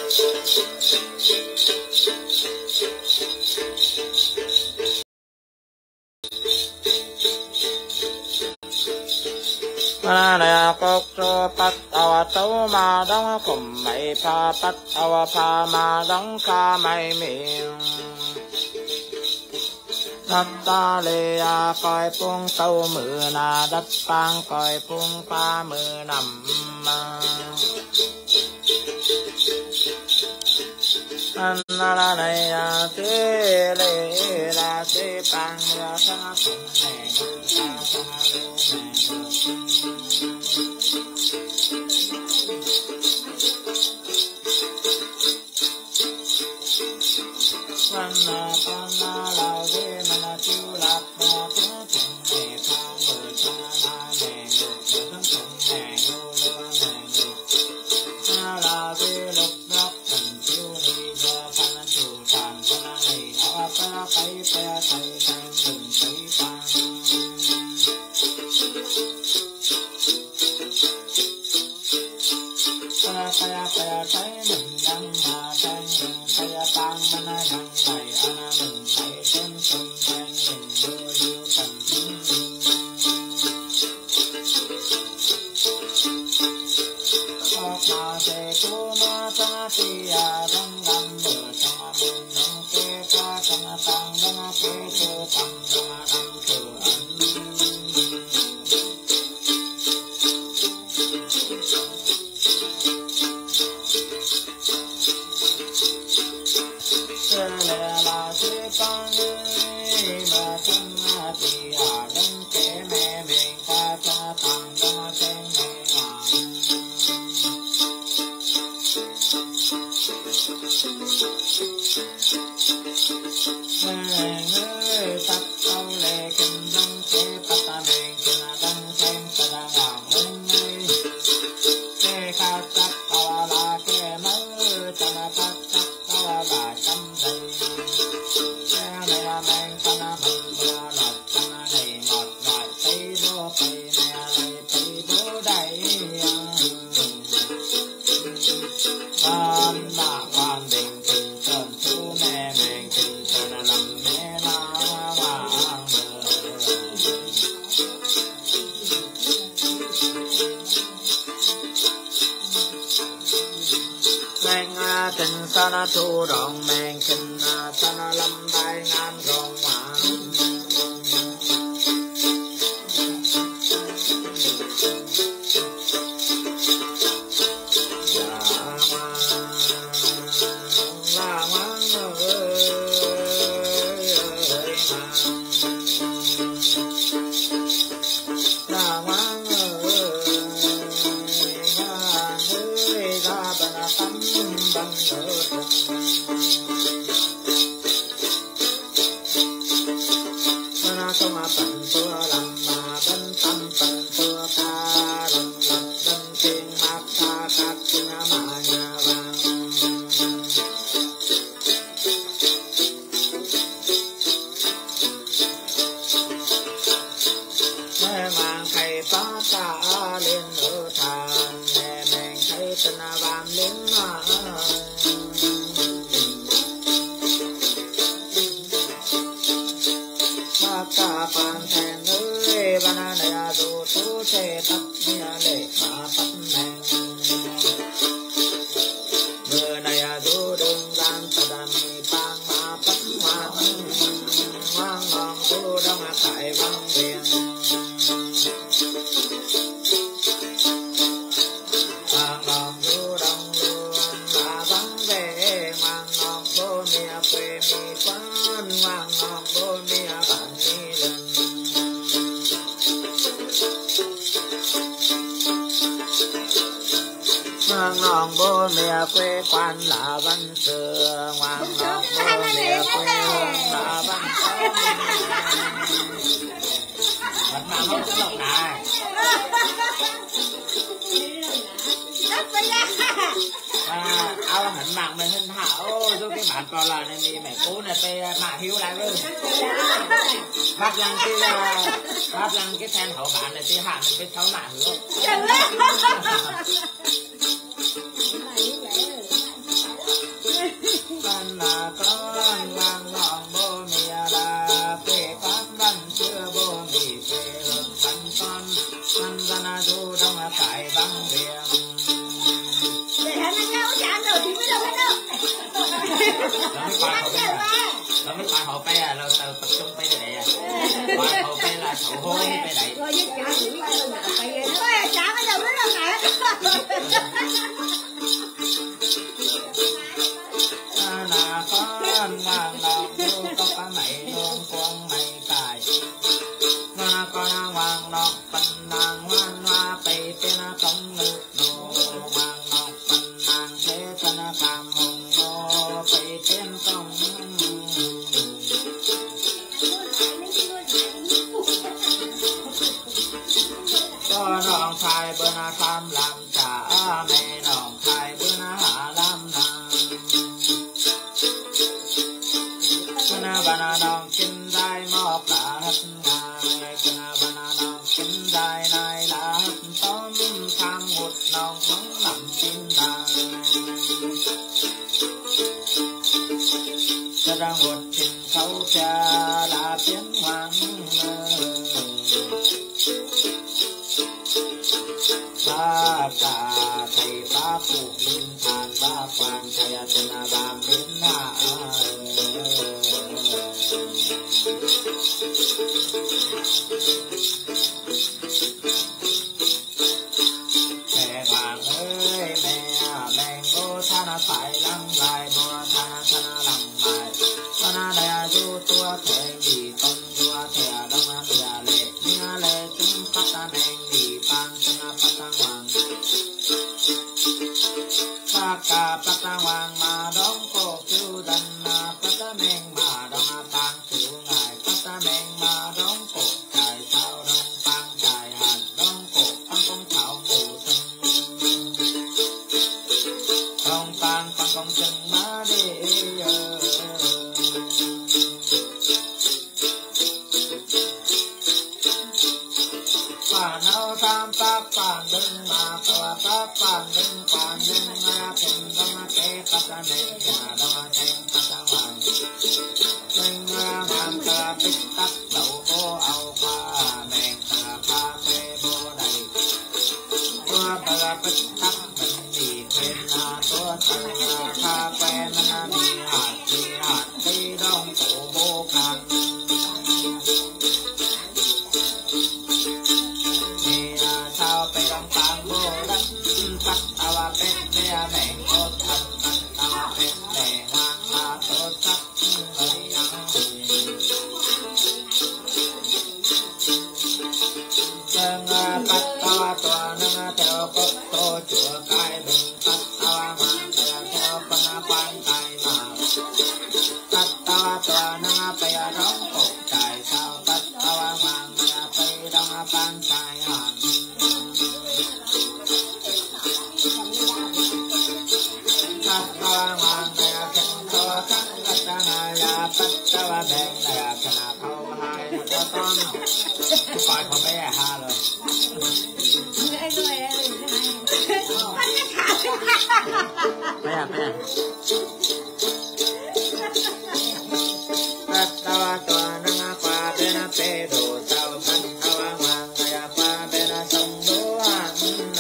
này cốc cho bắt đầu tấu mà đóng cùng mày pha bắt đầu pha mà đóng ca mày miệng đất ta lê coi buông tấu mưa na đất bang coi buông qua mưa nằm la này thế lê la thế bang ya sa cùng này sana thu đòn men kinh sana lâm bay ngang rong ngon bố mẹ quê quan là văn xưa ngoan ngon bố mẹ quê là văn xưa mặt nào không có lộc này áo hình mặt mình hình hảo rồi cái bạn còn là này mẹ cố này tê mà hiếu lại luôn bắt lăng cái thanh hậu bạn này tê hạn cái sáu mạng luôn thân là con mang lòng bố mì là quê con văn chưa bố mì quê hương thân con thân dân là du đông là phải băng biển để hắn ăn nhau chán rồi thì mới đâu hết đâu เราไม่ปาเขาไปอ่ะเราtập trungไปไหนอ่ะปาเขาไปlàเขาhôiไปไหน rồi với chả thì biết đâu mà phải vậy đó chả mới đâu biết đâu cả là con vàng lòng du có cá mày luôn con mày cài là con vàng lòng phần nàng hoan hoa tây tên công ngự nô vàng lòng phần nàng thế chân cảm hồng nô tây tên công cho nòng khai bên tham làm trả mẹ nòng khai bên hạ làm nàng kana bana nong kin dai mọc là hất ngài kana bana nong kin dai nai là hất tóm tham một nong nóng nằm kin dai cho ra một trình sâu cha là tiếng hoàng ba cả thầy ba phụ linh thàn ba quan thầy chân ba biến hạ mẹ hoàng ơi mẹ cô thana phải lăng lại bùa thana lăng lại thana đại du tua thể bị con tua thể đông an địa lệ chúng ta nên bị pan chúng ta hoàng Paka pata hoàng mà đón cô cứu đần pata men mà đón tang cứu ngài pata men mà đón cô chạy sao đón tang chạy hàn đón cô ăn con thảo ngủ sừng đón tang con con sừng má đi phản áo tam tác phản đừng mà tòa tác phản đừng thêm đông kế pata men nhà đông thêm pata hoàng đừng làm ta tích tắc đầu cô ao pha men ta pha phê bô đầy tua ta tích tắc mình đi quên tua ta pha phê mình đi hạt đi đông cổ bô khăn sao phải đông tang bô đất tắc awa pet mẹ mẹ con thân awa pet mẹ ngang tốt sắc ấy chân bắt awa tua nâng theo cốt tô chùa cái bình bắt awa mang theo con quan tài mà bắt awa tua nâng phải đóng cột trải sao bắt awa mang phải đóng quan tài hàn hoàng này chân to khăn cắt ra là tất cả là đèn là cái nào thâu hai cho con phải không bé ha rồi bé tất cả toàn năng qua bên pe đồ sao khăn hoàng này qua bên sông đô an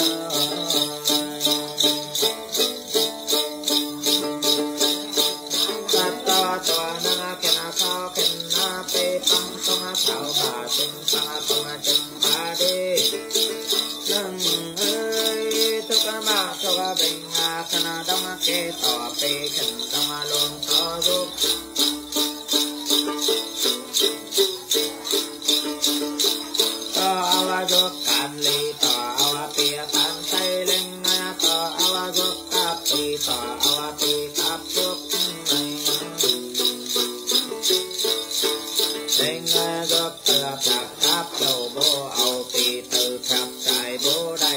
thảo bà chân sa tung chân ba đi nâng ơi tôi cả ma cho ba bình khana đông kê tỏ pe chân đông luôn to giúp to awa giúp can li to awa pia tan say lên to awa giúp cáp pi to awa pi cáp giúp Hãy subscribe cho kênh Ghiền Mì Gõ để không bỏ lỡ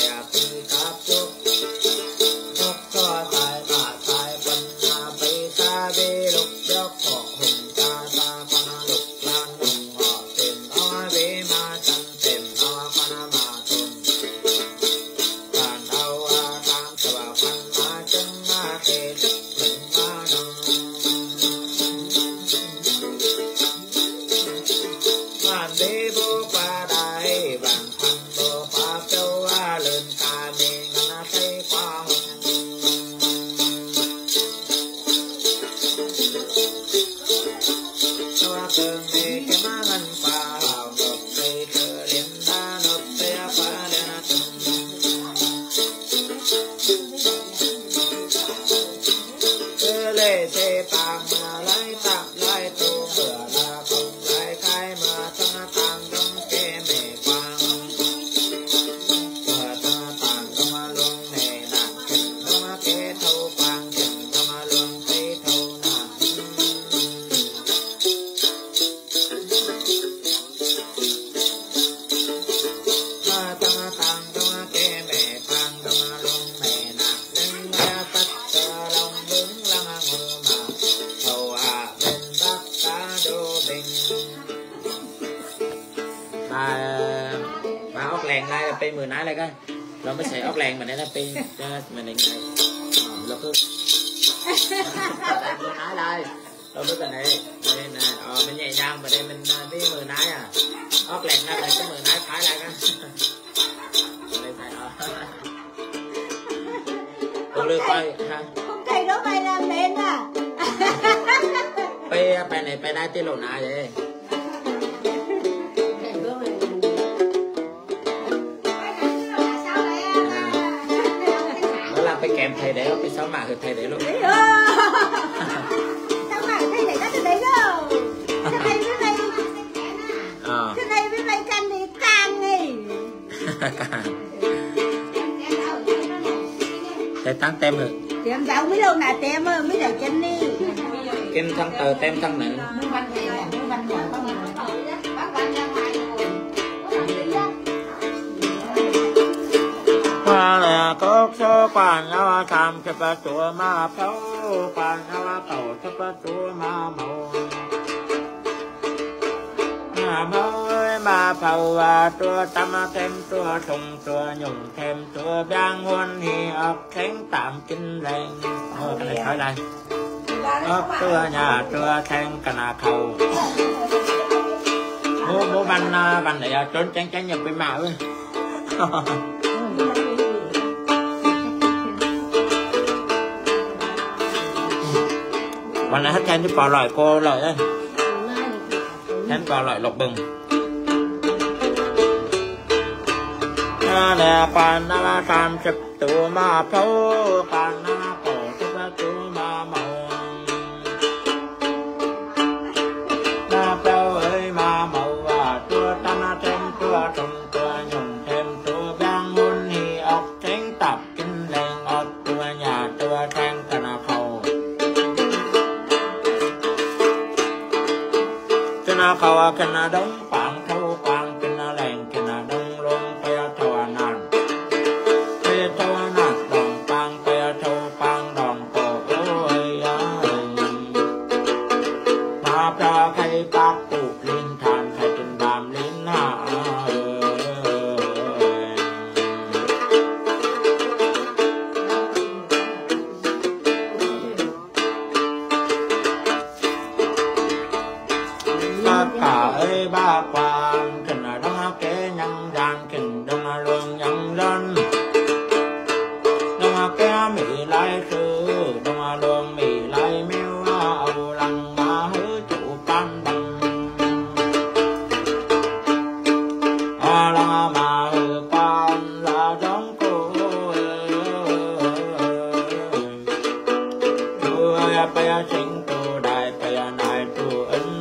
những video hấp dẫn tương đi cái má ngân pha hào ngọc tây thơ liên đa nộp tây pha liên tương tơ lệ tây tàng lại tạm lại tu bữa là không lại khai mà tăng tàng đông kê mẹ quang bữa tăng tàng đông luôn mẹ nặng kinh đông kê thâu quang kinh đông luôn tây thâu nặng tăng tàng đông kê mẹ quang đông luôn mẹ nặng nên nghe tất cả lòng đứng lăng ngô mà thâu à bên bắc ta đô bình mà ốc lèn này là pe 10 nái lại coiเราไม่ใส่ốc lèn mà đây là pe mình định nàyเราcứ 10 nái đâyเราcứ cái này đây nè mình nhẹ nhàng mà đây mình đi 10 nái à ốc lèn này là cái 10 nái phải lại coi đây phải tôi đưa coi ha không thầy đó mày làm lên à pe này pe đai tiêu lộ nái vậy phải kèm thầy để cái sáu mạ thầy để luôn sáu mạ thầy để các đấy đâu thầy với mày thầy với mày canh thì càng đi thầy tăng tem rồi tem cháu mới đâu là tem mới đầu chân đi kim thăng tờ tem thăng nữa là cốc số quan lao tham chấp chúa ma phấu quan lao tẩu chấp chúa ma màu ma phấu chúa tâm thêm chúa thùng chúa nhung thêm chúa biang huân hi ốc thánh tạm kinh lệnh cái này hỏi lại ốc chúa nhà chúa thánh cana khẩu bố ban này trốn tránh nhập bên mạoวันนั้นให้แทนที่ปลาลอยโกลอยแทนปลาลอยหลบบึงน่าปานน่าตามจับตัวมาเผาปานน่าโกจับตัวมาเมาน่าเผาเอ้ยมาเมาว่าตัวตาหน้าเต็มตัวตรงตัวหยุ่งเต็มตัวแบงมุนหีออกเทงตับกินแรงออกตัวหยาตัวแทงกระนาเขาเขาขณะดงปางเท่าปางขณะแหลงขณะดงลงไปทวานานไปทวานานดองปางไปทวปางดองโตโอ้ยมาพระใครปากปูลิ้นทานใครเป็นบามลิ้นหน้าบ้าความขึ้นดงเกยังยานขึ้นดงลวงยังรันดงเกมีลายคือดงลวงมีลายเมียวเอาลังมาหือจูปันบังลังมาหือปันลาดงกูดูไปสิงตูได้ไปนายตูอัน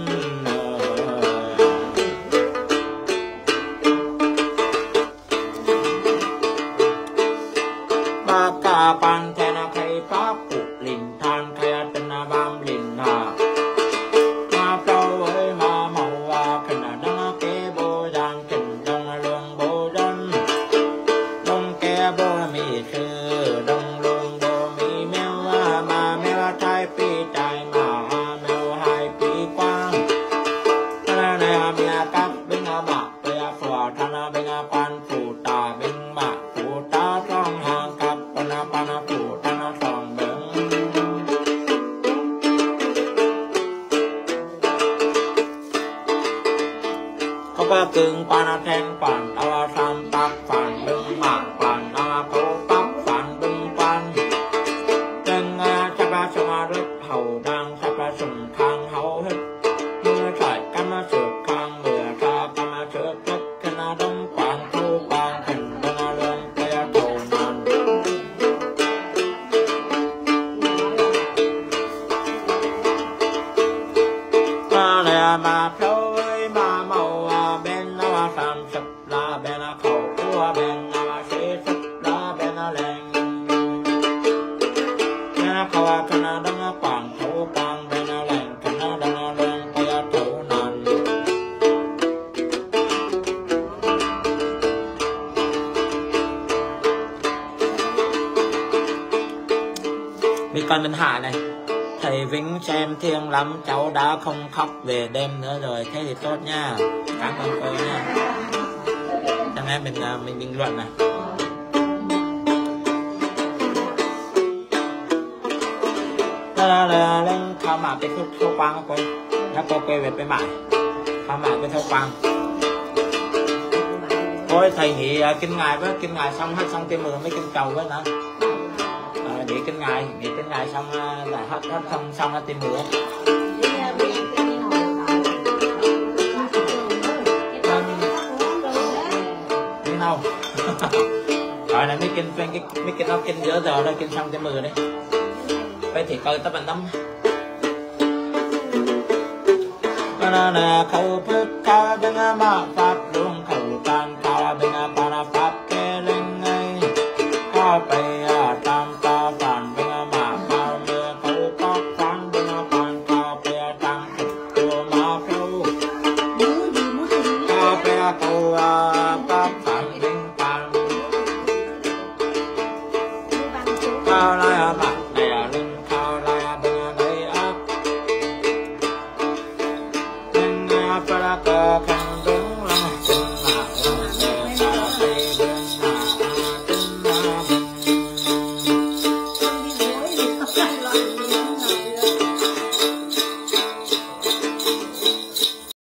ปันแทนใครฟ้าปุกลิ่นทานใครตนาบามลิ่นหามาเฝ้าเอ้ยมาเมาว่าขณะดังเกโบยานขึ้นดังลวงโบดันลงแกโบมีชื่อดังลวงโบมีแมวมาแมวไทยปีใจมาแมวไฮปีกว้างขณะในเมียกับเบ่งหมักเปียฝัวธนาเบ่งปันผูตาเบ่งหมักผูตาต้องห่างกับปนาผูตนาสองเบิ่งเขาก็กึ่งปานาแทงปันเอาทำตักฝันเบิ่งหมักปันเอาเขาปักฝันเบิ่งปันจึงจะประชมารถเห่าดังจะประชมทางเห่าเฮ็ดเมื่อใส่ก mà phơi mà màu bên nó làm sập là bên nó khẩu của bên nó sẽ sập là bên nó lên nó khẩu cái nó đang quảng thấu quảng bên nó lên cái nó đang lên cái thấu nàn bị con bên hạ này thầy Vĩnh xem thiêng lắm, cháu đã không khóc về đêm nữa rồi, thế thì tốt nha, cảm ơn cô nha. Cho nên mình bình luận này. Lên khao mạไปเข้าฟังcô,แล้วcô quay vềไปmại, khao mạไปเข้าฟัง. Ôi thầy nghĩ kinh ngài xong hết xong tim mười mới kinh cầu với nữa. Nghỉ kinh ngài xong là hết xong là tìm bữa đi đâu rồi này mấy kinh nó kinh giữa giờ đây kinh xong tìm bữa đi vậy thì coi tới bạn năm nè khẩu phước ca bên ma pháp luôn khẩu can ca bên para pháp kê lên ngay ca bay